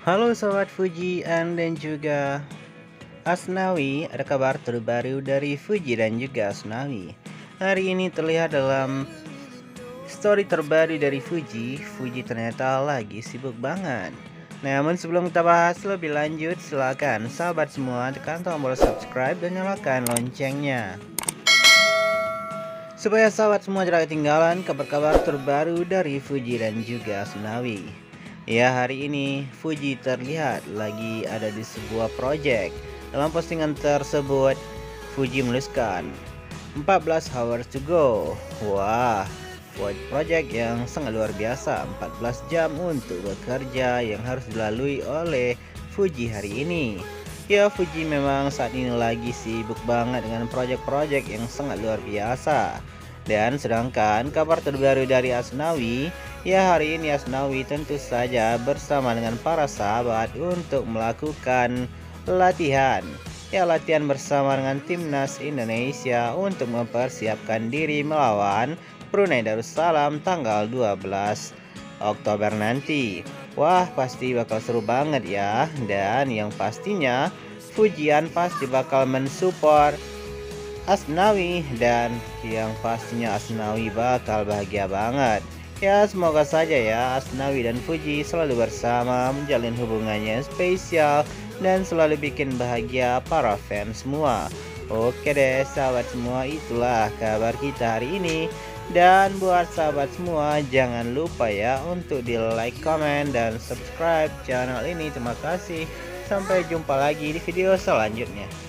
Halo sobat Fuji dan juga Asnawi, ada kabar terbaru dari Fuji dan juga Asnawi. Hari ini terlihat dalam story terbaru dari Fuji ternyata lagi sibuk banget. Namun sebelum kita bahas lebih lanjut, silakan sahabat semua tekan tombol subscribe dan nyalakan loncengnya, supaya sahabat semua tidak ketinggalan kabar-kabar terbaru dari Fuji dan juga Asnawi. Ya, hari ini Fuji terlihat lagi ada di sebuah project. Dalam postingan tersebut, Fuji menuliskan 14 hours to go. Wah, buat project yang sangat luar biasa. 14 jam untuk bekerja yang harus dilalui oleh Fuji hari ini. Ya, Fuji memang saat ini lagi sibuk banget dengan project-project yang sangat luar biasa. Dan sedangkan kabar terbaru dari Asnawi, ya hari ini Asnawi tentu saja bersama dengan para sahabat untuk melakukan latihan. Ya, latihan bersama dengan timnas Indonesia untuk mempersiapkan diri melawan Brunei Darussalam tanggal 12 Oktober nanti. Wah, pasti bakal seru banget ya. Dan yang pastinya Fujian pasti bakal mensupport Asnawi, dan yang pastinya Asnawi bakal bahagia banget. Ya, semoga saja ya Asnawi dan Fuji selalu bersama, menjalin hubungannya spesial dan selalu bikin bahagia para fans semua. Oke deh sahabat semua, itulah kabar kita hari ini. Dan buat sahabat semua, jangan lupa ya untuk di like, comment, dan subscribe channel ini. Terima kasih. Sampai jumpa lagi di video selanjutnya.